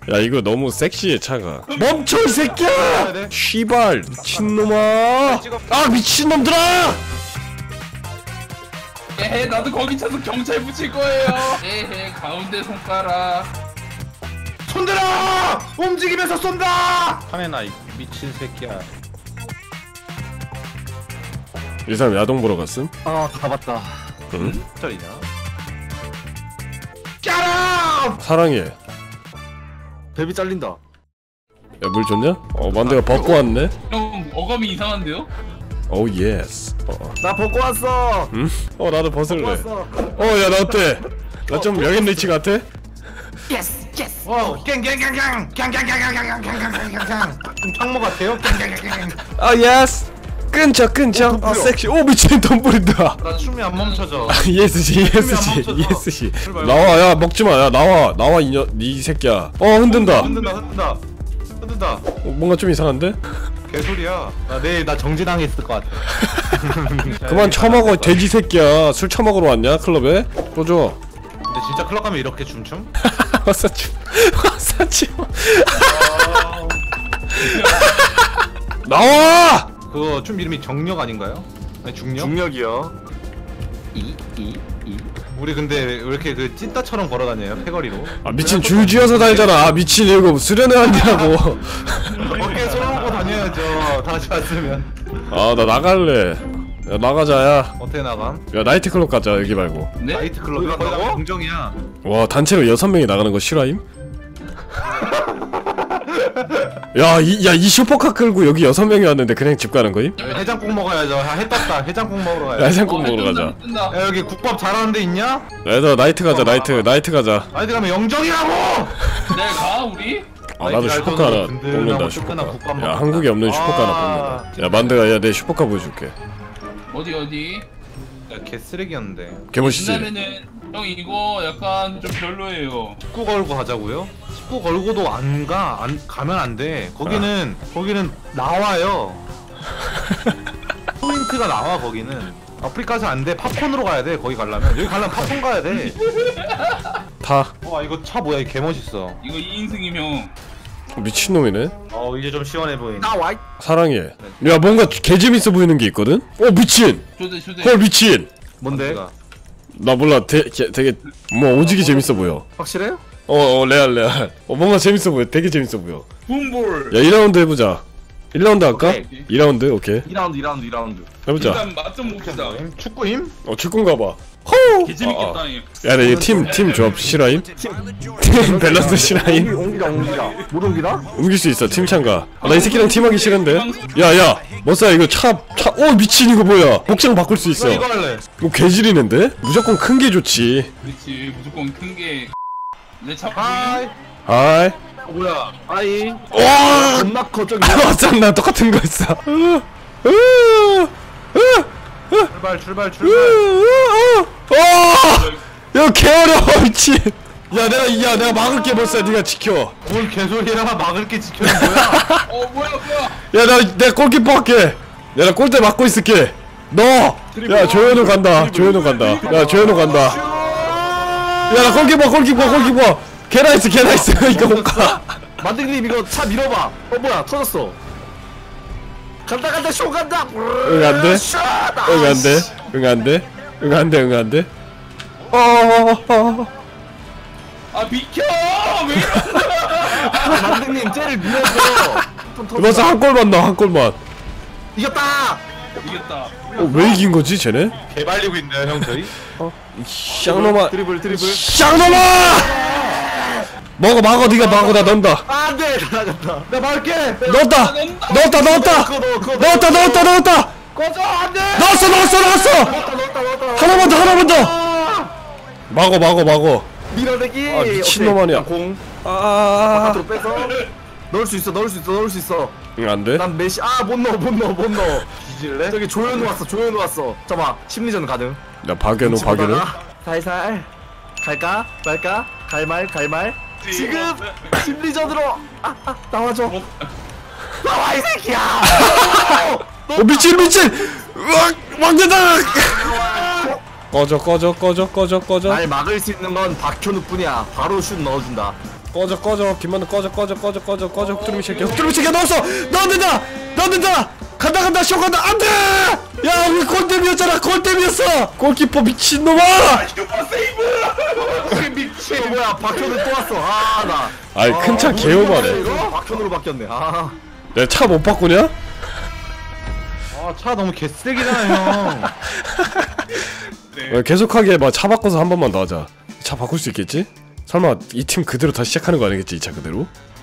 야 이거 너무 섹시해 차가. 멈춰 이 새끼야! 씨발 미친놈아! 아 미친놈들아! 에헤 나도 거기 차서 경찰 붙일 거예요. 에헤 가운데 손가락. 손들어! 움직이면서 쏜다! 하메나 이 미친 새끼야. 이 사람 야동 보러 갔음? 아 가봤다. 응? 짜리냐? 까라! 사랑해. 베비 잘린다. 야 물 줬냐? 만대가 벗고 왔네? 형 어감이 이상한데요? 오 예스. 나 벗고 왔어. 응? 나도 벗을래. 벗고 왔어. 야 나 어때? 나 좀 여긴 리치 같아? 예스 예스. 갱갱갱갱 갱갱갱갱갱갱갱갱갱. 좀 창모 같아요? 갱갱갱갱. 예스. 끊죠. 섹시. 오 미친 돈 뿌린다. 나 춤이 안 멈춰져. 예스씨. 나와 야 먹지마. 야 나와 이 새끼야. 흔든다. 흔든다. 뭔가 좀 이상한데? 개소리야. 나 정지당했을 것 같아. 그만 처먹어 돼지 새끼야. 술 처먹으러 왔냐 클럽에? 또 줘. 근데 진짜 클럽 가면 이렇게 춤춤? 화사춤. 나와! 그거 춤 이름이 정력 아닌가요? 아니 중력? 중력이요. 우리 근데 왜 이렇게 그 찐따처럼 걸어다녀요? 패거리로? 미친 줄 쥐어서 다니잖아. 미친 이거 수련회 왔냐고. 어깨에 쏘고 다녀야죠. 다 같이 왔으면. 나 나갈래. 야 나가자야. 어떻게 나감? 야 나이트클럽 가자 여기 말고. 네? 나이트클럽 거기 거기 간다고? 공정이야. 와 단체로 6명이 나가는 거 실화임? 이 슈퍼카 끌고 여기 6명이 왔는데 그냥 집 가는 거임? 해장국 먹어야죠. 해 떴다. 해장국 먹으러 가야죠. 해장국 먹으러 가자. 뜬다. 야, 여기 국밥 잘하는 데 있냐? 얘들아 나이트 가자. 나이트 가자. 아이들 가면 영정이라고! 내가 가 우리? 나도 슈퍼카 하나 뽑는다. 슈퍼카. 야 한국에 없는 슈퍼카 하나 뽑는다. 야 만드가 내 슈퍼카 보여줄게. 어디? 야, 개쓰레기였는데. 개멋있지? 옛날에는 형 이거 약간 좀 별로예요. 19 걸고 하자고요? 19 걸고도 가면 안 돼. 거기는 나와요. 포인트가 나와 거기는. 아프리카에서 안 돼. 팝콘으로 가야 돼. 거기 가려면. 여기 가려면 팝콘 가야 돼. 타. 와 이거 차 뭐야? 개 멋있어. 이거 2인승임 형. 미친놈이네. 이제 좀 시원해 보이네. 나와. 사랑해. 야 뭔가 개재밌어 보이는 게 있거든? 미친! 초대. 헐 미친! 뭔데? 나 몰라. 되게 뭐 오지게 재밌어 보여. 확실해? 레알. 뭔가 재밌어 보여. 되게 재밌어 보여. 붐볼. 야 2라운드 해보자. 1라운드 할까? 오케이. 2라운드 오케이. 2라운드. 해보자. 일단 맛 좀 봅시다. 축구임? 축구인가 봐. 호우! 개재밌겠다. 야, 나 이거 팀 조합 실화임? 팀 밸런스 실화임? 옮기자. 못 옮기나? 옮길 수 있어, 팀 참가. 나 이 새끼랑 팀하기 싫은데? 야, 머싸 이거 미친 이거 뭐야? 복장 바꿀 수 있어. 이거 할래. 뭐 개질이는데? 무조건 큰 게 좋지. 그렇지 무조건 큰 게. 내 차. 하이. 하이. 뭐야? 아이. 와! 겁나 커 저기. 나 똑같은 거 했어. 출발. 야, 개어려워, 미친. 내가 막을게, 머싸. 네가 지켜. 뭘 개소리야. 막을게 지켜는 뭐야? 뭐야. 야, 내가 골키퍼 할게. 나 골대 막고 있을게. 야, 조현우 간다. 야, 조현우 간다. 야, 나 골키퍼. 개나이스. 이거 못 가. 만등님 이거 차 밀어봐. 뭐야 터졌어. 간다 쇼 간다. 응, 안 돼. 비켜. 왜 이러냐. 만등님 쟤를 밀어줘. 너서 한 골만. 이겼다. 이겼다. 왜 이긴 거지, 쟤네? 개발리고 있네요 형 저희. 쌍놈아. 드리블. 쌍놈아! 막어, 네가 막어, 나 넣는다. 안돼 나갔다. 나 막을게. 넣었다. 꺼져 안돼. 넣었어. 하나만 더. 막어. 밀어내기. 미친놈 아니야. 공. 바깥으로 빼서 넣을 수 있어. 응, 안 돼? 난 메시 못 넣어. 뒤질래? 저기 조현우 왔어. 잠깐만 심리전 가능. 나 박연호. 살살 갈까 말까 갈말. 지금 심리전으로 나와줘. 나와 이 새끼야. 미친. 왕대다. 꺼져. 날 막을 수 있는 건 박현우뿐이야. 바로 슛 넣어준다. 꺼져 김만두 꺼져 흑두루미 새끼야 넣었어. 넣는다 간다 쇼 간다. 안돼. 야 우리 골대미였잖아. 골대미였어. 골키퍼 미친놈아. 미친. 뭐야 박현우 또 왔어. 아나 아이 큰 차 개오바네. 박현우로 바뀌었네. 아 내가 차 못 바꾸냐? 차 너무 개쓰레기잖아 형. 계속하게 막 차 바꿔서 한 번만 더 하자. 차 바꿀 수 있겠지? 설마 이 팀 그대로 다시 시작하는 거 아니겠지? 이 차 그대로?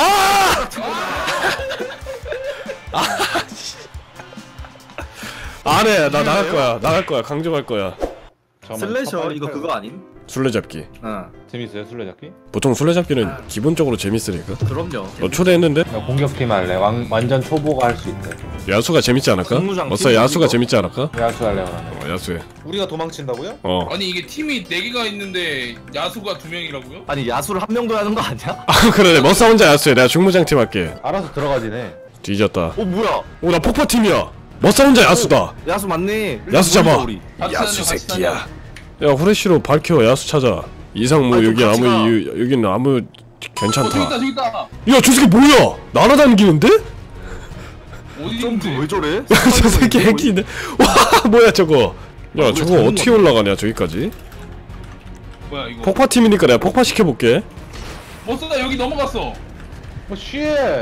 안해. 나 나갈 거야. 강조할 거야. 슬래셔 이거 그거 아닌? 술래잡기. 재밌어요 술래잡기? 보통 술래잡기는 기본적으로 재밌으니까. 그럼요. 너 초대했는데? 공격팀 할래. 완전 초보가 할 수 있대. 야수가 재밌지 않을까? 승무장 어서 야수가 재밌지 않을까? 야수 할래 그러면. 야수해. 우리가 도망친다고요? 아니 이게 팀이 4개가 있는데 야수가 2명이라고요? 아니 야수를 한 명도 하는 거 아니야? 그러네. 머싸 혼자 야수해. 내가 중무장팀 할게. 알아서 들어가지네. 뒤졌다. 뭐야? 오 나 폭파팀이야. 머싸 혼자 야수다. 야수 맞네. 야수 잡아. 우리. 야수 새끼야. 야 후레쉬로 밝혀. 야수 찾아. 이상 뭐 아니, 좀 여기 같이 아무 가. 이유 여기는 아무 괜찮다. 저기 있다. 야 저 새끼 뭐야? 날아다니는데? 어디 점프 있는데? 왜 저래? 저 새끼 핵이네. 와 뭐야 저거? 야 왜 저거 잡는 어떻게 건데? 올라가냐 저기까지? 뭐야 이거? 폭파팀이니까 내가 폭파시켜볼게. 머싸다 여기 넘어갔어. 쉣.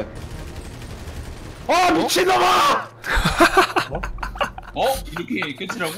아 미친놈아! 이렇게 끝이라고?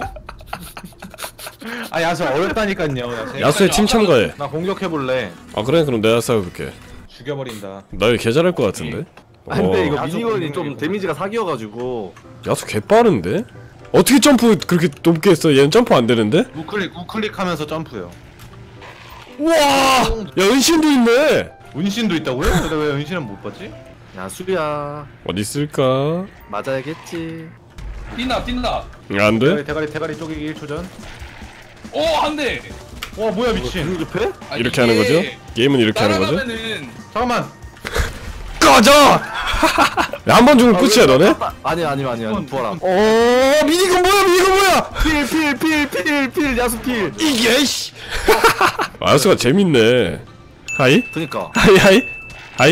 아 야수 어렵다니깐요. 야수에 팀 참가해. 나 공격해볼래. 아 그래? 그럼 내가 싸워볼게. 죽여버린다. 나 이거 개 잘할 것 같은데? 아니 근데 이거 야수 미니건이 좀 공격이 데미지가 사기여가지고 야수 개 빠른데? 어떻게 점프 그렇게 높게 했어? 얘는 점프 안 되는데? 우클릭하면서 점프요. 우와! 야 은신도 있네! 은신도 있다고요? 근데 왜 은신은 못 봤지? 야수야 어디 있을까? 맞아야겠지. 뛴다. 야, 안 돼? 대가리 쪼개기 1초 전. 한 대. 와 뭐야 미친. 등급해? 이렇게 하는 거죠? 게임은 이렇게 하는 거죠? 따라가면은 잠깐만. 꺼져! 야, 한 번 죽으면 끝이야 너네? 아니 부활함. 미니건 뭐야? 필 야수 필. 이게 씨. 야수가 재밌네. 하이? 그니까 하이?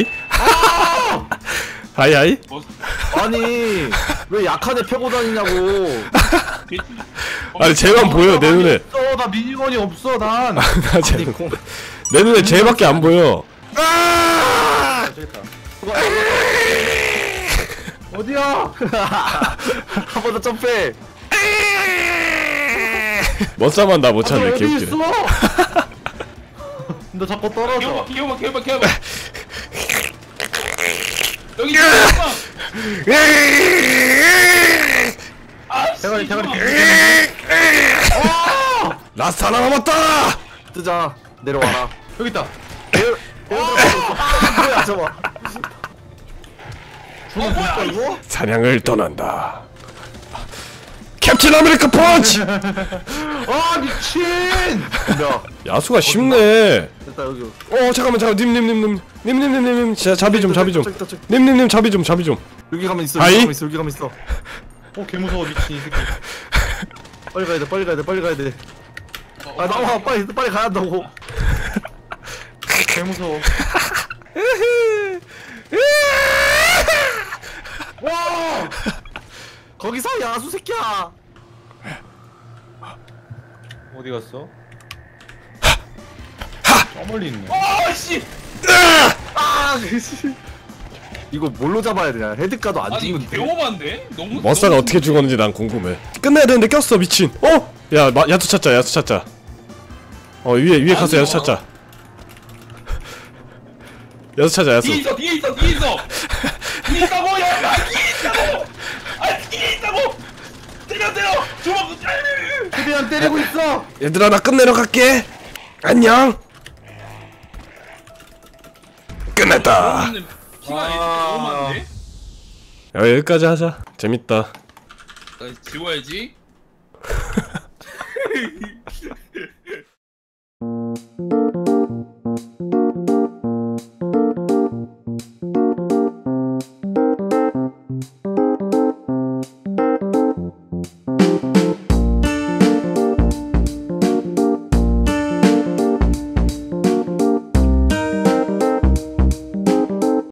하이? 아니 왜 약한 애 패고 다니냐고. 아니 쟤만 보여 내 눈에. 나 미니건이 없어 난. 내 눈에 쟤밖에 안 보여. 어디야? 한 번 더 점프해. 멋싸만 나 못 찾네. 어디 개웃기네. 있어? 너 자꾸 떨어져. 기어봐. 여기 있어. 대가리. 라스트 하나 남았다. 뜨자 내려와라. 여기 있다. 뭐야 저거. 뭐야 이거? 사냥을 떠난다. 캡틴 아메리카 펀치! 아 미친! 야 야수가 쉽네. 됐다 여기. 잠깐만 님 잡이 좀 저기. 님 잡이 좀 여기 가면 있어. 아이? 여기 가면 있어. 개 무서워 미친 이 새끼. 빨리 가야 돼. 아 나와 빨리 가야 한다고. 개 무서워. 와! 거기서 야수 새끼야. 어디 갔어? 저 멀리 있네. 씨. 이거 뭘로 잡아야 되냐? 헤드가도 안 아니 죽는데. 개오반데? 너무 머싸가 너무 어떻게 죽었는지 난 궁금해. 끝내야 되는데 꼈어 미친. 야 야수 찾자. 위에 가서 야수 찾자. 야수 찾아. 뒤에 있어. 뒤에 있다고 야 뒤에 있다고. 때려. 주먹. 최대한 때리고 있어. 얘들아 나 끝내러 갈게. 안녕. 끝냈다. 시간이 너무 많은데? 야 여기까지 하자. 재밌다. 지워야지.